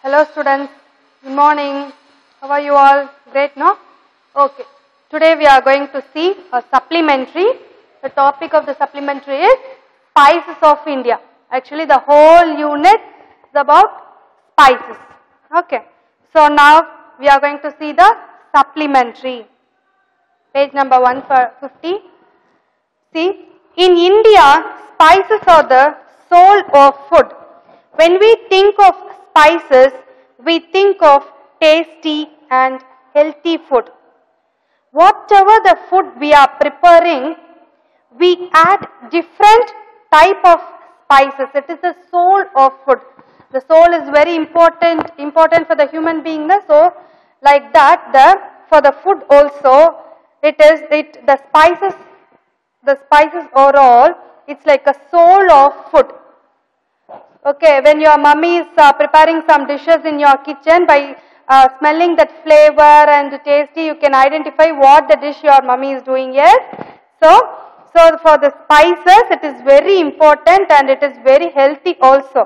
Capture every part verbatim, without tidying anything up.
Hello students, good morning. How are you all? Great, no? Okay. Today we are going to see a supplementary. The topic of the supplementary is Spices of India. Actually the whole unit is about spices. Okay. So now we are going to see the supplementary. Page number one fifty. See, in India, spices are the soul of food. When we think of spices, we think of tasty and healthy food. Whatever the food we are preparing, we add different type of spices. It is the soul of food. The soul is very important, important for the human being. So, like that, the for the food also, it is it the spices. The spices overall, it's like a soul of food. Okay, when your mummy is uh, preparing some dishes in your kitchen, by uh, smelling that flavor and tasty, you can identify what the dish your mummy is doing here. So, so for the spices, it is very important and it is very healthy also.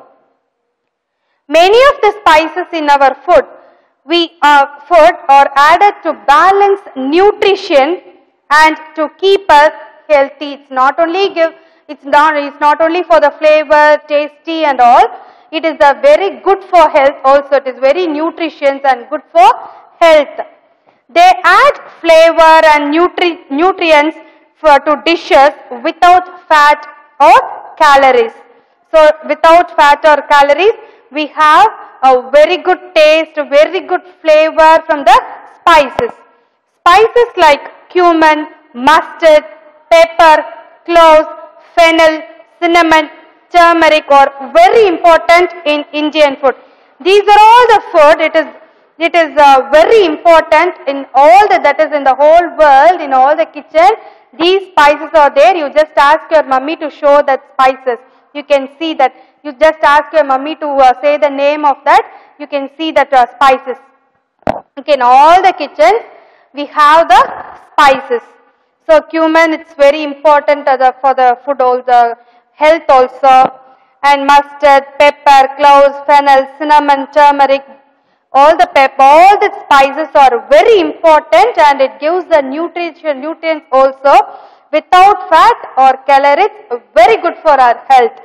Many of the spices in our food, we uh, food are added to balance nutrition and to keep us healthy. It's not only give, it's not, it's not only for the flavor, tasty and all. It is a very good for health also. It is very nutritious and good for health. They add flavor and nutri nutrients for to dishes without fat or calories. So without fat or calories, we have a very good taste, a very good flavor from the spices. Spices like cumin, mustard, pepper, cloves, fennel, cinnamon, turmeric are very important in Indian food. These are all the food. It is it is uh, very important in all the that is in the whole world, in all the kitchen. These spices are there. You just ask your mummy to show that spices. You can see that. You just ask your mummy to uh, say the name of that. You can see that uh, spices. Okay, in all the kitchens we have the spices. So cumin, it's very important uh, the, for the food, all the health also. And mustard, pepper, cloves, fennel, cinnamon, turmeric, all the pepper, all the spices are very important and it gives the nutrition, nutrients also. Without fat or calories, very good for our health.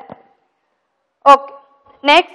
Okay. Next,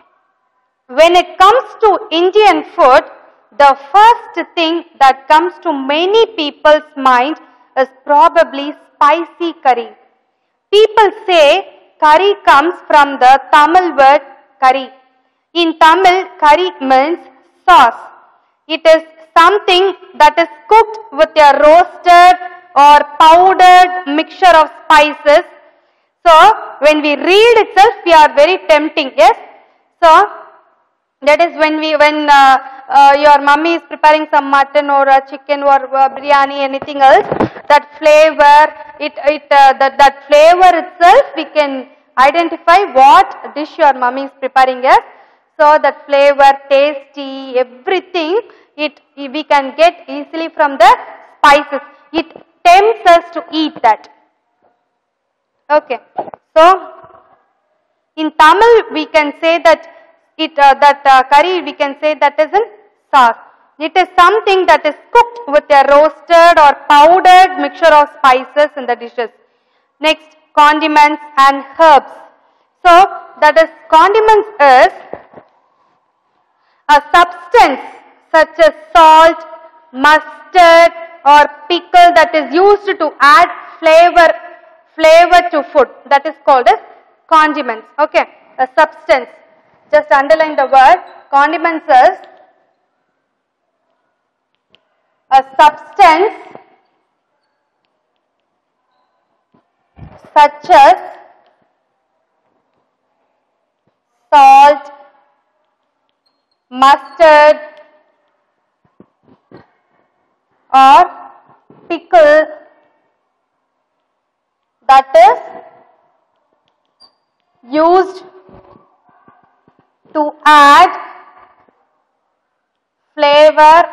when it comes to Indian food, the first thing that comes to many people's mind is probably spicy curry. People say curry comes from the Tamil word curry. In Tamil, curry means sauce. It is something that is cooked with a roasted or powdered mixture of spices. So, when we read itself, we are very tempting, yes? So, that is when we, when uh, uh, your mummy is preparing some mutton or a chicken or uh, biryani, anything else, that flavor, it, it, uh, that, that flavor itself, we can identify what dish your mummy is preparing, yes? So, that flavor, tasty, everything, it, we can get easily from the spices. It tempts us to eat that. Okay. So, in Tamil, we can say that it uh, that uh, curry, we can say that is in sauce. It is something that is cooked with a roasted or powdered mixture of spices in the dishes. Next, condiments and herbs. So, that is condiments is a substance such as salt, mustard or pickle that is used to add flavor flavor to food. That is called as condiments. Okay, a substance. Just underline the word. Condiments is a substance such as salt, mustard or pickle that is used to add flavor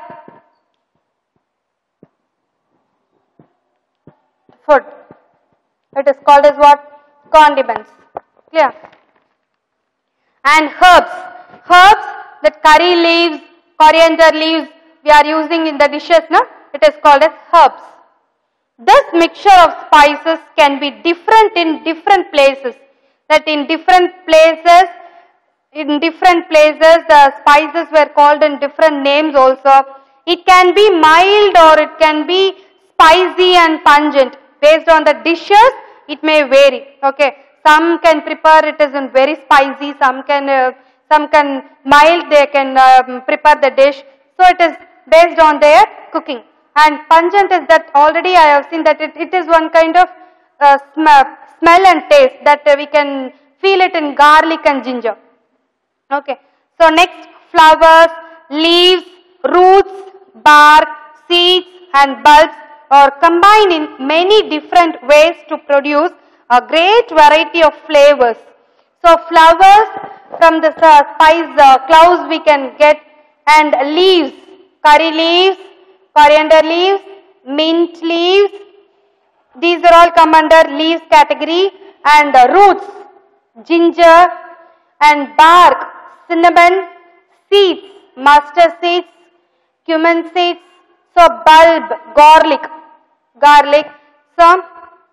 food. It is called as what? Condiments. Clear? And herbs. Herbs that curry leaves, coriander leaves we are using in the dishes, no? It is called as herbs. This mixture of spices can be different in different places. That in different places, in different places the spices were called in different names also. It can be mild or it can be spicy and pungent. Based on the dishes, it may vary. Okay, some can prepare it as in very spicy, some can uh, some can mild, they can um, prepare the dish. So it is based on their cooking. And pungent is that already I have seen that it, it is one kind of uh, sm smell and taste that uh, we can feel it in garlic and ginger. Okay, so next, flowers, leaves, roots, bark, seeds and bulbs are combined in many different ways to produce a great variety of flavors. So flowers from the uh, spice uh, clouds we can get, and leaves, curry leaves, coriander leaves, mint leaves, these are all come under leaves category, and uh, roots, ginger, and bark, cinnamon, seeds, mustard seeds, cumin seeds, so bulb, garlic, garlic, so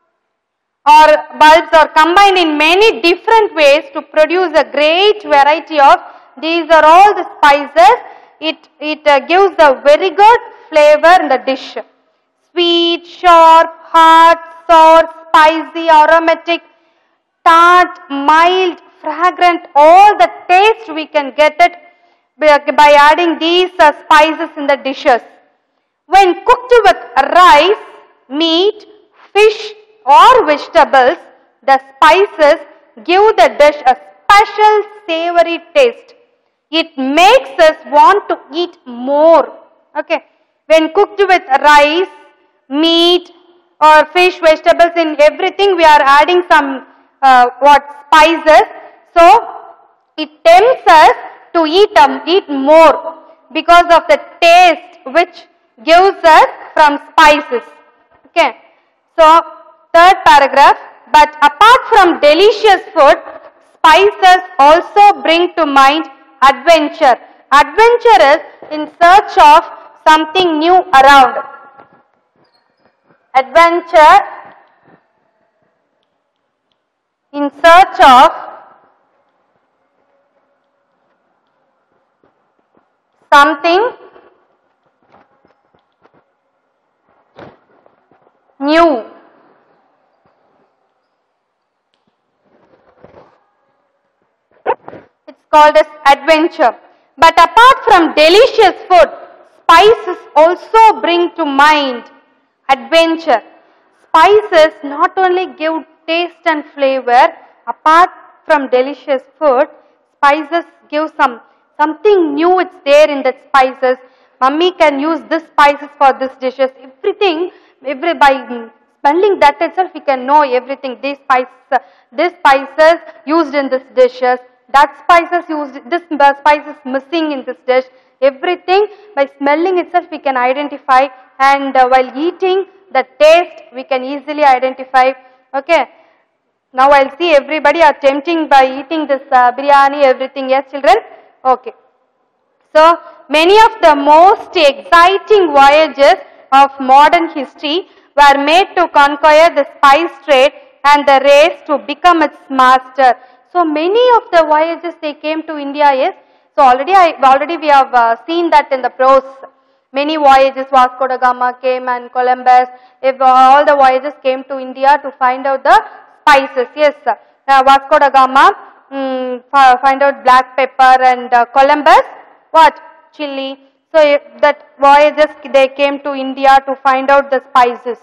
or bulbs are combined in many different ways to produce a great variety of, these are all the spices. It, it uh, gives a very good flavor in the dish. Sweet, sharp, hot, sour, spicy, aromatic, tart, mild, fragrant, all the taste we can get it by adding these uh, spices in the dishes. When cooked with rice, meat, fish or vegetables, the spices give the dish a special savory taste. It makes us want to eat more. Okay. When cooked with rice, meat or fish, vegetables, in everything we are adding some uh, what spices. So it tempts us to eat um, eat more because of the taste which gives us from spices. Okay. So third paragraph, but apart from delicious food, spices also bring to mind adventure. Adventure is in search of something new around. Adventure in search of something new. It's called as adventure. But apart from delicious food, spices also bring to mind adventure. Spices not only give taste and flavor, apart from delicious food, spices give some something new, it's there in the spices. Mummy can use this spices for this dishes. Everything, every by smelling that itself we can know everything. These spices, uh, these spices used in this dishes. That spices used, this spice is missing in this dish. Everything by smelling itself we can identify, and uh, while eating the taste we can easily identify. Okay. Now I'll see everybody are tempting by eating this uh, biryani, everything. Yes, children? Okay. So many of the most exciting voyages of modern history were made to conquer the spice trade and the race to become its master. So many of the voyages they came to India, yes. So already I already we have uh, seen that in the prose. Many voyages, Vasco da Gama came and Columbus. If uh, all the voyages came to India to find out the spices, yes. Uh, Vasco da Gama um, find out black pepper, and uh, Columbus what? Chili. So if that voyages they came to India to find out the spices.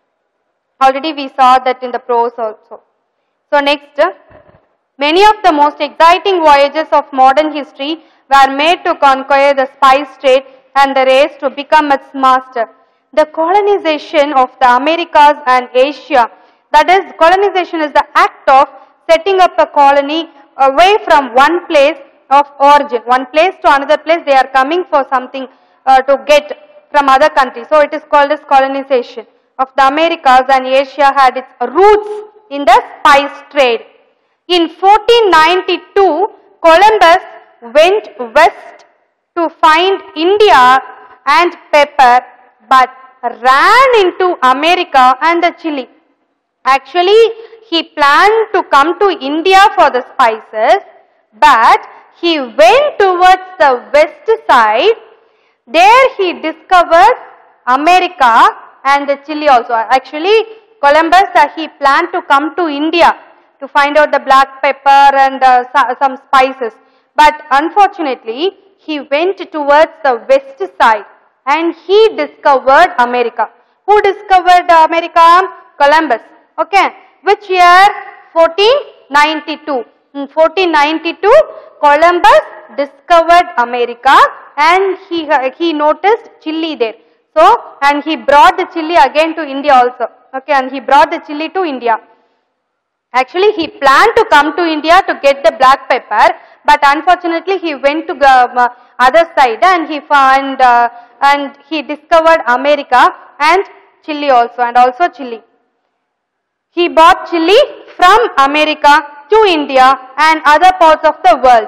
Already we saw that in the prose also. So next. Uh, Many of the most exciting voyages of modern history were made to conquer the spice trade and the race to become its master. The colonization of the Americas and Asia, that is, colonization is the act of setting up a colony away from one place of origin. One place to another place, they are coming for something uh, to get from other countries. So it is called as colonization of the Americas, and Asia had its roots in the spice trade. In fourteen ninety-two, Columbus went west to find India and pepper, but ran into America and Chile. Actually, he planned to come to India for the spices, but he went towards the west side. There he discovered America and Chile also. Actually, Columbus, uh, he planned to come to India to find out the black pepper and uh, some spices. But unfortunately, he went towards the west side and he discovered America. Who discovered America? Columbus. Okay. Which year? fourteen ninety-two. In fourteen ninety-two, Columbus discovered America and he, he noticed Chile there. So, and he brought the Chile again to India also. Okay, and he brought the Chile to India. Actually, he planned to come to India to get the black pepper, but unfortunately he went to the uh, other side and he found uh, and he discovered America and Chile also, and also Chile. He brought Chile from America to India and other parts of the world.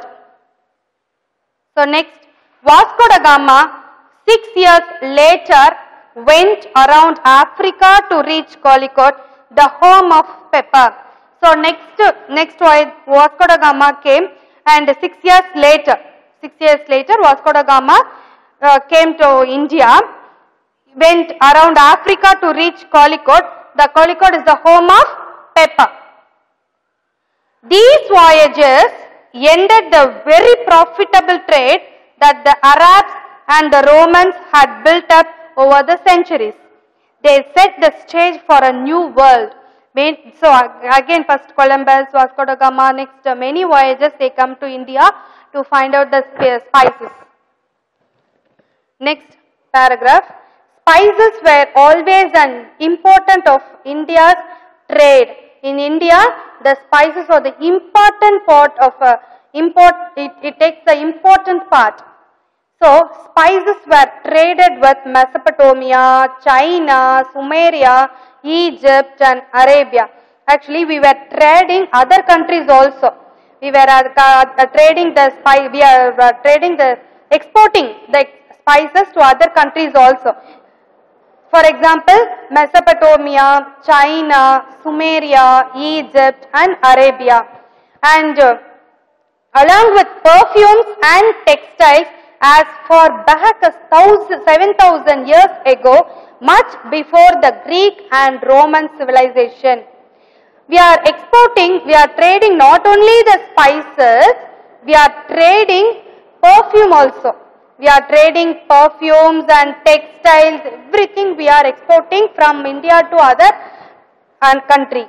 So next, Vasco da Gama, six years later, went around Africa to reach Calicut, the home of pepper. So next, next Vasco da Gama came, and six years later, six years later, Vasco da Gama uh, came to India, went around Africa to reach Calicut. The Calicut is the home of pepper. These voyages ended the very profitable trade that the Arabs and the Romans had built up over the centuries. They set the stage for a new world. So again, first Columbus, Vasco da Gama, next uh, many voyages they come to India to find out the spices. Next paragraph. Spices were always an important of India's trade. In India, the spices are the important part of a import. It, it takes the important part. So spices were traded with Mesopotamia, China, Sumeria, Egypt and Arabia. Actually, we were trading other countries also. We were uh, uh, trading the spice. We are uh, trading the exporting the spices to other countries also. For example, Mesopotamia, China, Sumeria, Egypt and Arabia. And uh, along with perfumes and textiles, as far back as seven thousand years ago, much before the Greek and Roman civilization. We are exporting, we are trading not only the spices, we are trading perfume also. We are trading perfumes and textiles, everything we are exporting from India to other country.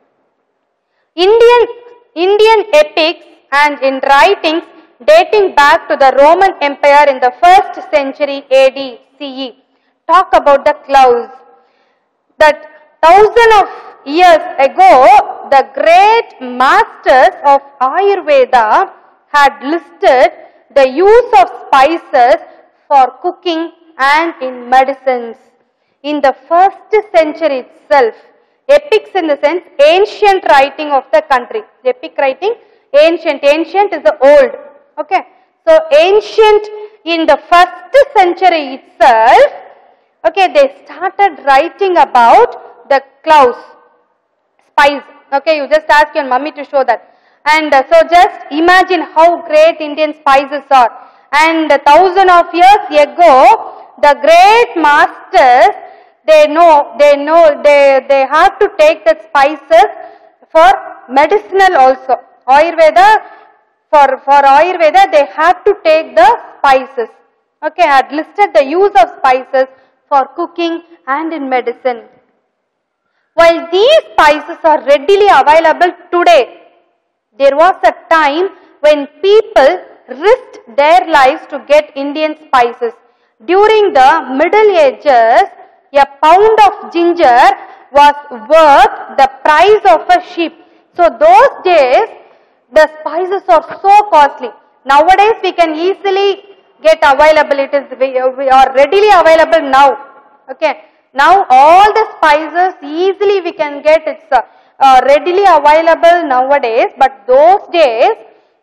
Indian, Indian epics and in writings dating back to the Roman Empire in the first century A D C E talk about the clouds. That thousand of years ago, the great masters of Ayurveda had listed the use of spices for cooking and in medicines. In the first century itself, epics in the sense ancient writing of the country. Epic writing, ancient, ancient is the old. Okay. So ancient in the first century itself, okay, they started writing about the cloves, spice. Okay, you just ask your mummy to show that. And uh, so just imagine how great Indian spices are. And a thousand of years ago, the great masters, they know, they know, they, they have to take the spices for medicinal also. Ayurveda, for, for Ayurveda, they have to take the spices. Okay, I had listed the use of spices for cooking and in medicine. While these spices are readily available today, there was a time when people risked their lives to get Indian spices. During the Middle Ages, a pound of ginger was worth the price of a sheep. So those days, the spices are so costly. Nowadays, we can easily get available. It is we, we are readily available now. Okay. Now all the spices easily we can get. It's uh, uh, readily available nowadays. But those days,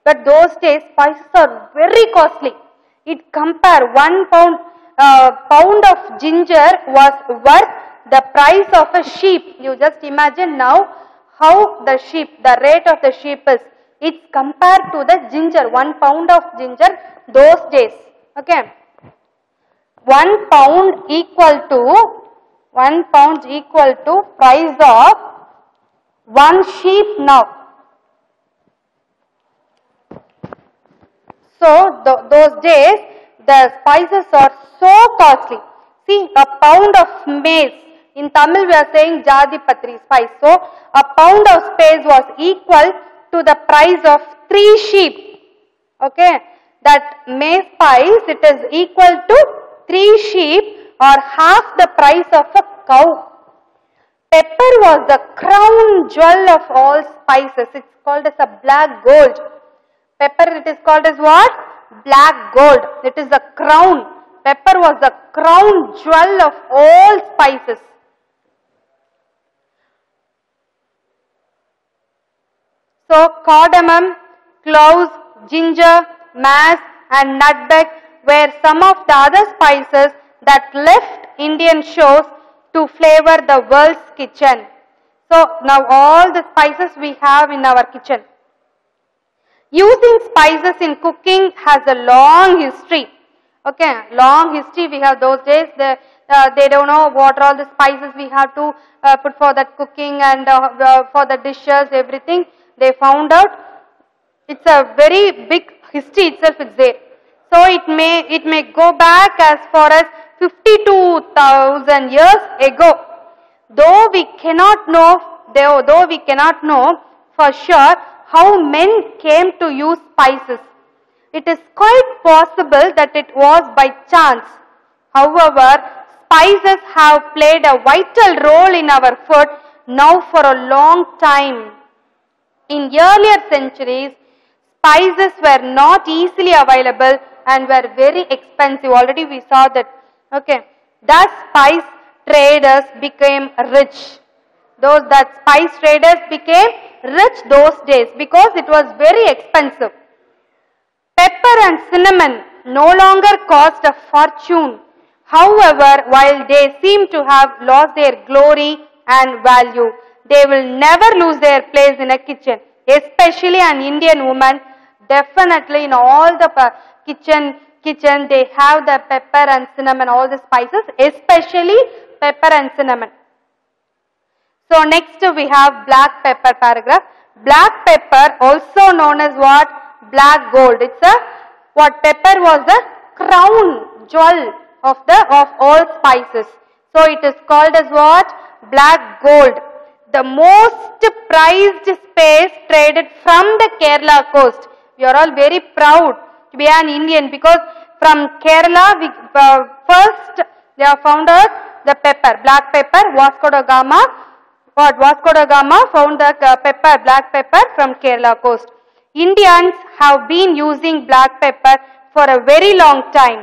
But those days spices are very costly. It compare one pound uh, pound of ginger was worth the price of a sheep. You just imagine now how the sheep, the rate of the sheep is. It's compared to the ginger, one pound of ginger those days. Okay. One pound equal to, one pound equal to price of one sheep now. So, th those days, the spices are so costly. See, a pound of maize, in Tamil we are saying Jadipatri spice. So, a pound of spice was equal to the price of three sheep. Okay, that maize spice, it is equal to three sheep or half the price of a cow. Pepper was the crown jewel of all spices. It's called as a black gold. Pepper, it is called as what? Black gold. It is the crown. Pepper was the crown jewel of all spices. So, cardamom, cloves, ginger, mace and nutmeg were some of the other spices that left Indian shores to flavor the world's kitchen. So, now all the spices we have in our kitchen. Using spices in cooking has a long history. Okay, long history we have those days. They, uh, they don't know what are all the spices we have to uh, put for that cooking and uh, uh, for the dishes, everything. They found out. It's a very big history itself is there. So it may, it may go back as far as fifty-two thousand years ago. Though we cannot know, though, though we cannot know for sure how men came to use spices. It is quite possible that it was by chance. However, spices have played a vital role in our food now for a long time. In earlier centuries, spices were not easily available and were very expensive. Already we saw that. Okay. Thus, spice traders became rich. Those that spice traders became rich those days because it was very expensive. Pepper and cinnamon no longer cost a fortune. However, while they seem to have lost their glory and value, they will never lose their place in a kitchen. Especially an Indian woman, definitely in all the kitchen, kitchen they have the pepper and cinnamon, all the spices, especially pepper and cinnamon. So next we have black pepper paragraph. Black pepper, also known as what? Black gold. It's a, what pepper was the crown jewel of the, of all spices. So it is called as what? Black gold. The most prized spice traded from the Kerala coast. We are all very proud to be an Indian because from Kerala, we, uh, first they have found out the pepper, black pepper. Vasco da Gama, what Vasco da Gama found the uh, pepper, black pepper from Kerala coast. Indians have been using black pepper for a very long time.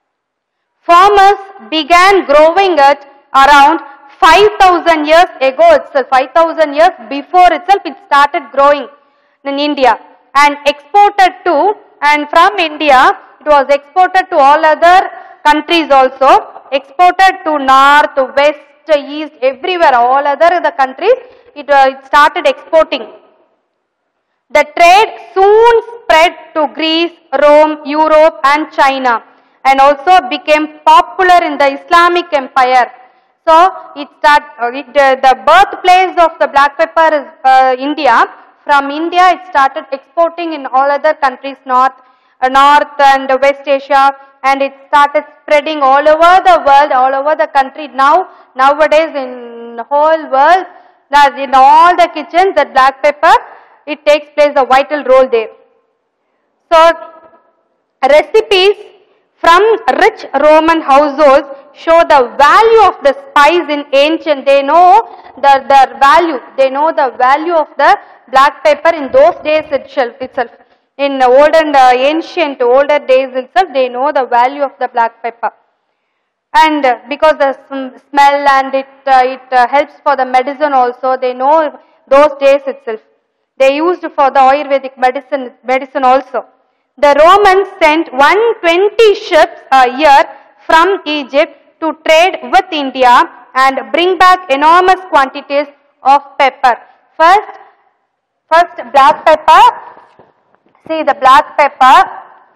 Farmers began growing it around five thousand years ago itself, five thousand years before itself it started growing in India and exported to, and from India it was exported to all other countries also, exported to north, west, east, everywhere, all other the countries, it, uh, it started exporting. The trade soon spread to Greece, Rome, Europe and China and also became popular in the Islamic Empire. So, it start, uh, it, uh, the birthplace of the black pepper is uh, India. From India, it started exporting in all other countries, North, uh, North and West Asia, and it started spreading all over the world, all over the country. Now, nowadays in the whole world, in all the kitchens, that black pepper, it takes place a vital role there. So, recipes from rich Roman households show the value of the spice in ancient. They know the, the value. They know the value of the black pepper in those days itself. itself. In old and uh, ancient, older days itself, they know the value of the black pepper. And uh, because the smell and it, uh, it uh, helps for the medicine also, they know those days itself. They used for the Ayurvedic medicine, medicine also. The Romans sent one hundred twenty ships a year from Egypt to trade with India and bring back enormous quantities of pepper. First, first black pepper. See the black pepper.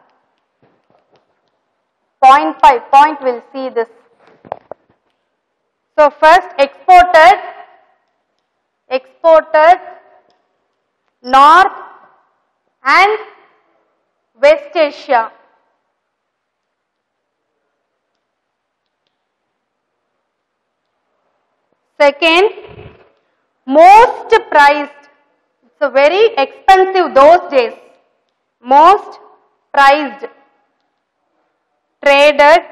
Point five. Point will see this. So first exported, exported North and West Asia. Second, most prized, it's a very expensive those days, most prized, traded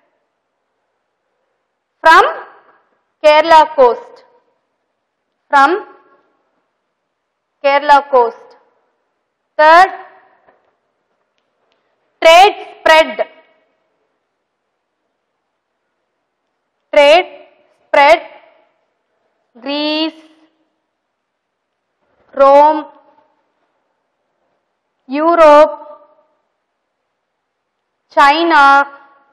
from Kerala coast, from Kerala coast. Third, trade spread, trade spread, Greece, Rome, Europe, China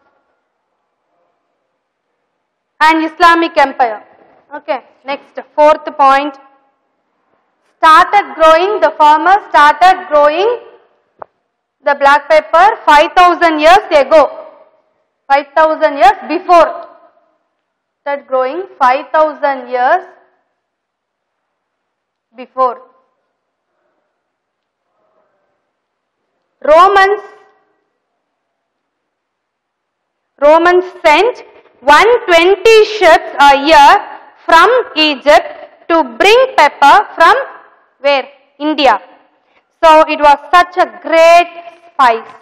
and Islamic Empire. Okay, next, fourth point. Started growing, the farmers started growing the black pepper five thousand years ago. five thousand years before. Started growing five thousand years before. Romans, Romans sent one hundred twenty ships a year from Egypt to bring pepper from where? India. So it was such a great spice.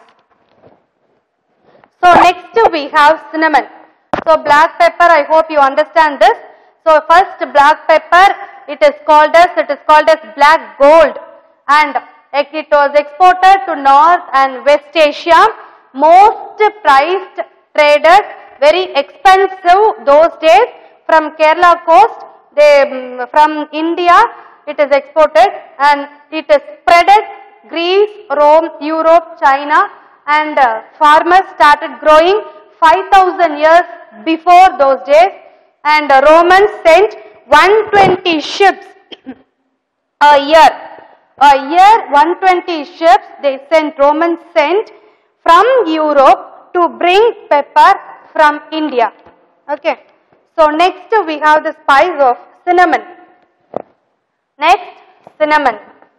So next we have cinnamon. So black pepper, I hope you understand this. So first black pepper, it is called as, it is called as black gold, and it was exported to North and West Asia. Most prized traders, very expensive those days, from Kerala coast, they, from India, it is exported and it is spreaded Greece, Rome, Europe, China, and uh, farmers started growing five thousand years before those days, and uh, Romans sent one hundred twenty ships a year. A year, one hundred twenty ships they sent, Romans sent from Europe to bring pepper from India. Okay. So next we have the spice of cinnamon. Next, cinnamon.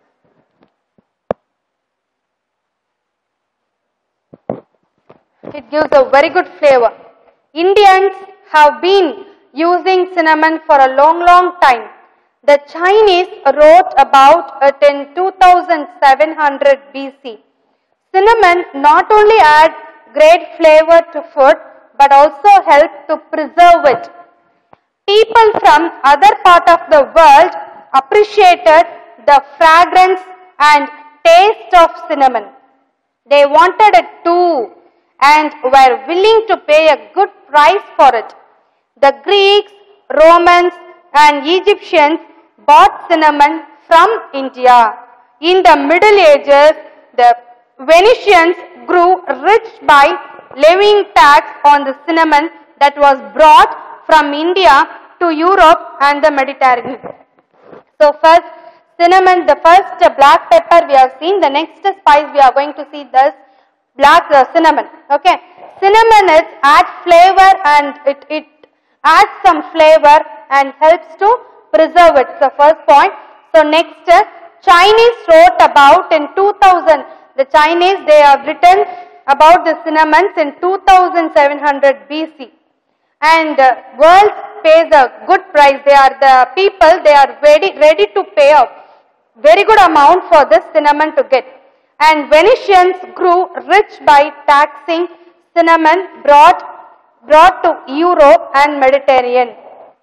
It gives a very good flavor. Indians have been using cinnamon for a long, long time. The Chinese wrote about it in two thousand seven hundred B C. Cinnamon not only adds great flavor to food, but also helps to preserve it. People from other part of the world appreciated the fragrance and taste of cinnamon. They wanted it too and were willing to pay a good price for it. The Greeks, Romans and Egyptians bought cinnamon from India. In the Middle Ages, the Venetians grew rich by levying tax on the cinnamon that was brought from India to Europe and the Mediterranean. So first cinnamon, the first black pepper we have seen. The next spice we are going to see this black uh, cinnamon. Okay, cinnamon is adds flavor and it, it adds some flavor and helps to preserve it. So first point. So next, uh, Chinese wrote about in two thousand. The Chinese, they have written about the cinnamons in two thousand seven hundred B C. And uh, world pays a good price. They are the people, they are ready, ready to pay a very good amount for this cinnamon to get. And Venetians grew rich by taxing cinnamon brought, brought to Europe and Mediterranean.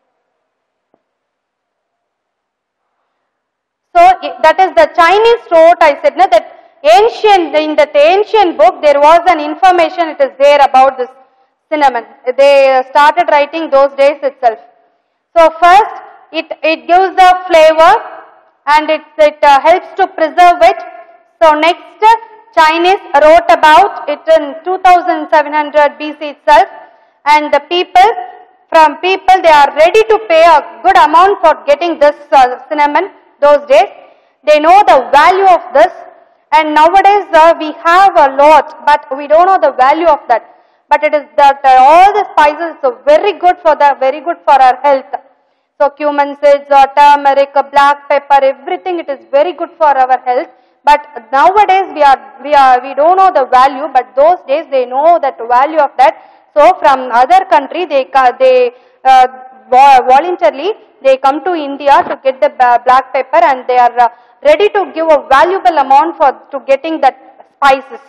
So that is the Chinese wrote, I said, no, that ancient, in the ancient book there was an information, it is there about this cinnamon. They started writing those days itself. So first it, it gives the flavor and it, it uh, helps to preserve it. So next, uh, Chinese wrote about it in two thousand seven hundred B C itself, and the people, from people, they are ready to pay a good amount for getting this uh, cinnamon those days. They know the value of this, and nowadays uh, we have a lot, but we don't know the value of that. But it is that uh, all the spices are very good for the, very good for our health. So cumin seeds, uh, turmeric, uh, black pepper, everything, it is very good for our health. But nowadays we are, we are, we don't know the value, but those days they know that value of that. So from other country, they, they uh, voluntarily, they come to India to get the black pepper, and they are uh, ready to give a valuable amount for to getting that spices.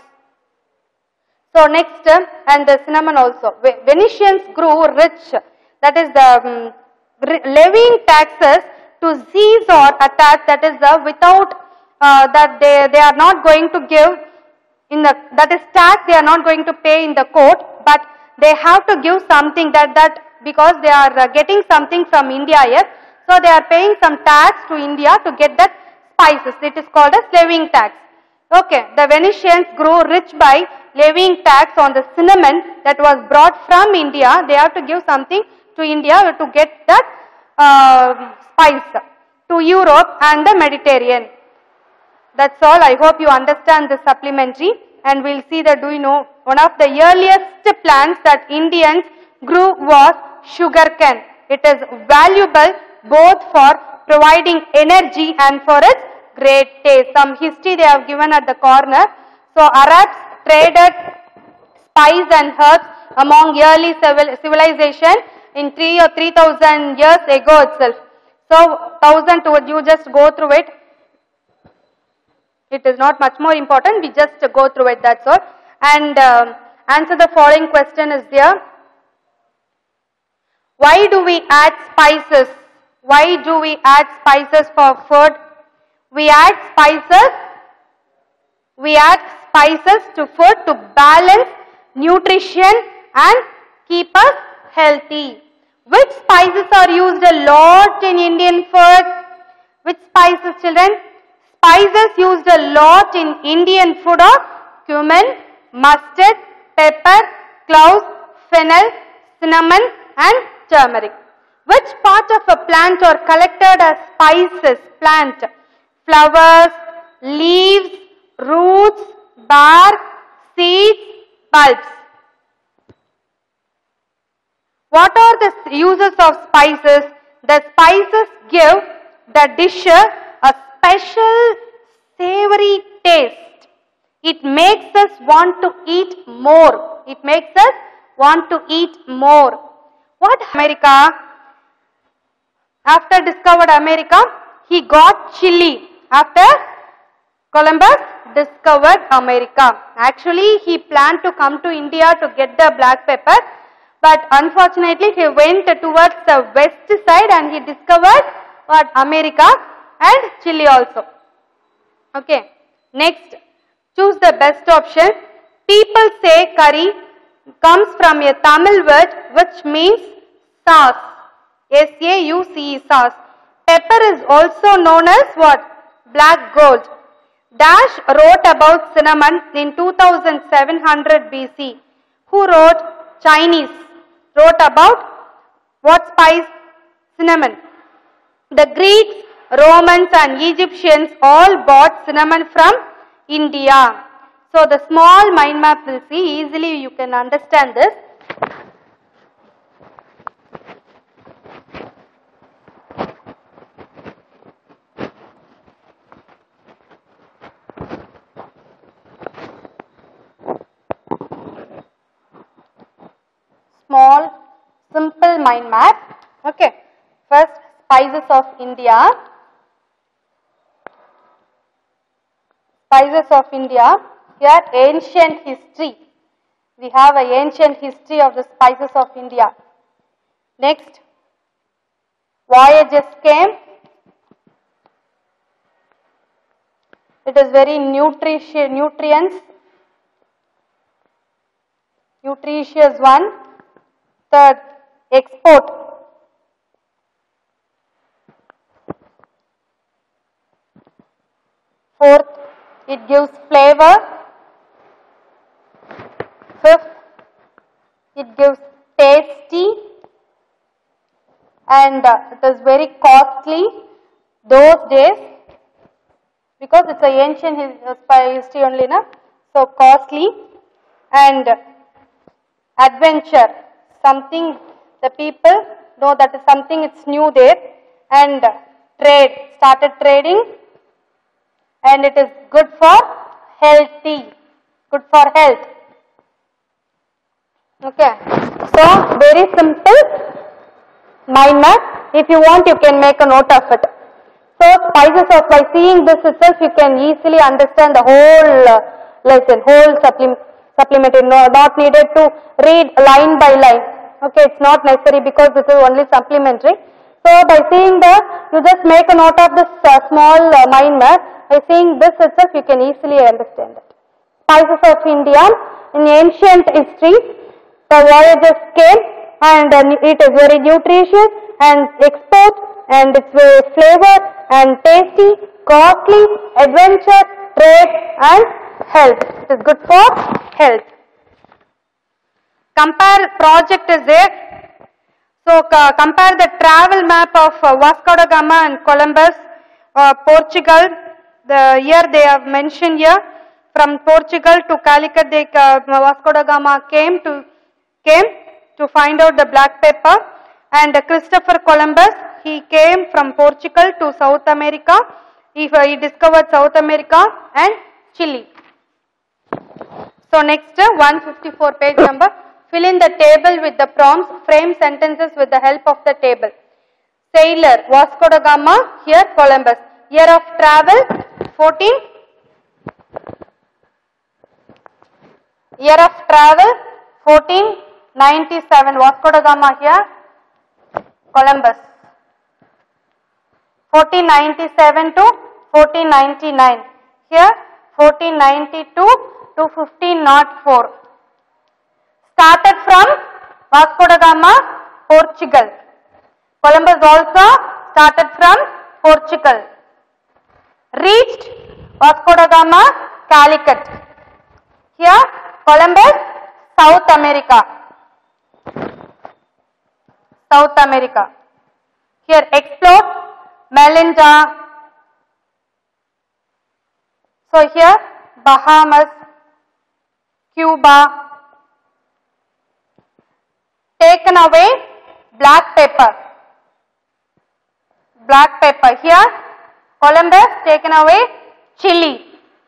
So next, uh, and the cinnamon also. Venetians grew rich, that is the um, levying taxes to seize or attach, that is the without, uh, that they, they are not going to give in the, that is tax they are not going to pay in the court, but they have to give something that, that because they are uh, getting something from India, yes. So they are paying some tax to India to get that spices. It is called as levying tax. Okay, the Venetians grew rich by levying tax on the cinnamon that was brought from India. They have to give something to India to get that uh, spice to Europe and the Mediterranean. That's all. I hope you understand the supplementary, and we'll see that. Do you know one of the earliest plants that Indians grew was sugarcane. It is valuable both for providing energy and for its great taste. Some history they have given at the corner. So Arabs traded spice and herbs among early civilization in three or three thousand years ago itself. So thousand to you just go through it. It is not much more important. We just go through it. That's all. And um, answer the following question is there. Why do we add spices? Why do we add spices for food? We add spices. We add spices to food to balance nutrition and keep us healthy. Which spices are used a lot in Indian food? Which spices, children? Spices used a lot in Indian food are cumin, mustard, pepper, cloves, fennel, cinnamon and turmeric. Which part of a plant are collected as spices? Plant. Flowers, leaves, roots, bark, seeds, bulbs. What are the uses of spices? The spices give the dish a special savory taste. It makes us want to eat more. It makes us want to eat more. What America? After discovered America, he got chili. After Columbus discovered America. Actually, he planned to come to India to get the black pepper, but unfortunately, he went towards the west side and he discovered what? America and Chile also. Okay. Next, choose the best option. People say curry comes from a Tamil word which means sauce. S A U C E, sauce. Pepper is also known as what? Black gold. Dash wrote about cinnamon in two thousand seven hundred B C. Who wrote? Chinese. Wrote about what spice? Cinnamon. The Greeks, Romans and Egyptians all bought cinnamon from India. So the small mind map will see, easily you can understand this. Small, simple mind map. Okay. First, spices of India. Spices of India. Here, ancient history. We have an ancient history of the spices of India. Next, voyages came. It is very nutritious, nutrients, nutritious one. Third, export. Fourth, it gives flavor. Fifth, it gives tasty, and uh, it is very costly those days because it's a ancient history only, na? So costly, and adventure, something the people know that is something it's new there, and trade, started trading, and it is good for healthy, good for health. Okay, so very simple mind map. If you want, you can make a note of it. So spices of, by seeing this itself, you can easily understand the whole uh, lesson, whole supplement, supplementary, no, not needed to read line by line. Okay, it's not necessary because this is only supplementary. So by seeing the, you just make a note of this uh, small uh, mind map. By seeing this itself, you can easily understand it. Spices of India. In ancient history, the voyagers came, and uh, it is very nutritious and export, and it's very flavor and tasty, costly, adventure, trade, and health. It is good for health. Compare project is there. So uh, compare the travel map of uh, Vasco da Gama and Columbus, uh, Portugal. The year they have mentioned here, from Portugal to Calicut, they, uh, Vasco da Gama came to came to find out the black pepper, and uh, Christopher Columbus, he came from Portugal to South America. He, uh, he discovered South America and Chile. So next, uh, one fifty-four page number. Fill in the table with the prompts. Frame sentences with the help of the table. Sailor, Vasco da Gama. Here, Columbus. Year of travel, fourteen. Year of travel, fourteen ninety-seven. Vasco da Gama here, Columbus. fourteen ninety-seven to fourteen ninety-nine. Here, fourteen ninety-two to fifteen oh four. Started from Vasco da Gama, Portugal. Columbus also started from Portugal. Reached Vasco da Gama, Calicut. Here, Columbus, South America. South America. Here, explored Melinda. So here, Bahamas, Cuba. Taken away black pepper. Black pepper. Here, Columbus, taken away Chile.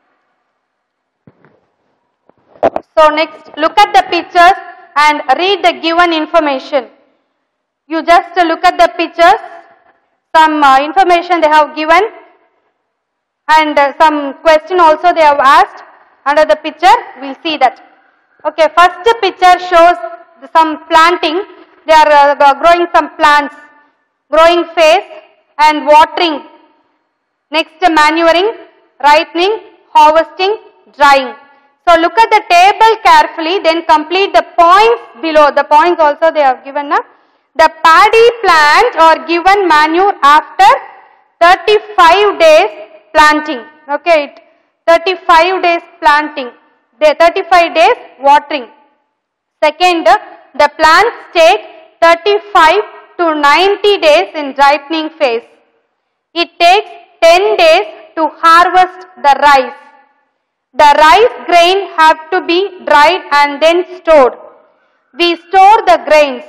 So next, look at the pictures and read the given information. You just look at the pictures, some uh, information they have given, and uh, some question also they have asked under the picture. We'll see that. Okay, first picture shows some planting. They are uh, growing some plants, growing phase and watering. Next, manuring, ripening, harvesting, drying. So look at the table carefully, then complete the points below. The points also they have given. Na? The paddy plant or given manure after thirty-five days planting. Okay, thirty-five days planting. The thirty-five days watering. Second, the plants take thirty-five to ninety days in ripening phase. It takes ten days to harvest the rice. The rice grain have to be dried and then stored. We store the grains.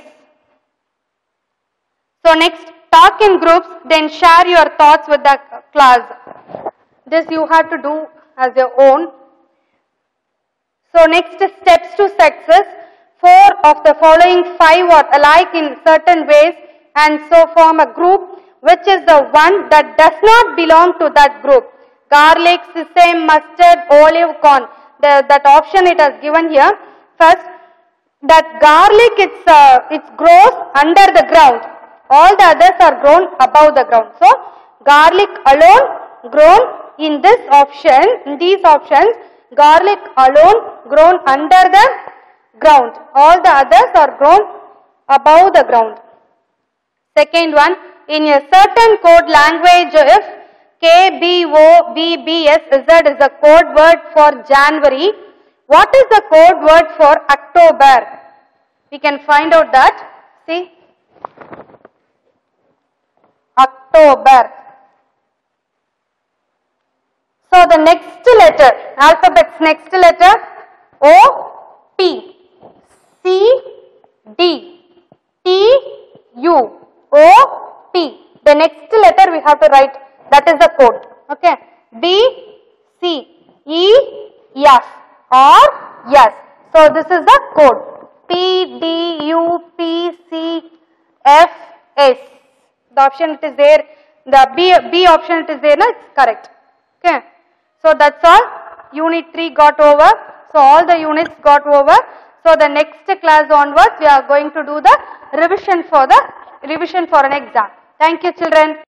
So next, talk in groups, then share your thoughts with the class. This you have to do as your own. So next, steps to success. Four of the following five are alike in certain ways and so form a group, which is the one that does not belong to that group. Garlic, sesame, mustard, olive, corn. The, that option it has given here. First, that garlic it's uh, it grows under the ground. All the others are grown above the ground. So, garlic alone grown in this option, in these options, garlic alone grown under the ground. All the others are grown above the ground. Second one, in a certain code language, if K B O B B S Z is the code word for January. What is the code word for October? We can find out that. See, October. So the next letter, alphabet's next letter, O P C D T U O P. The next letter we have to write, that is the code. Okay. D C E F or yes. So this is the code. P D U P C F S. The option it is there. The B, B option it is there. No, it's correct. Okay. So that's all. Unit three got over. So all the units got over. So the next class onwards we are going to do the revision for the revision for an exam. Thank you, children.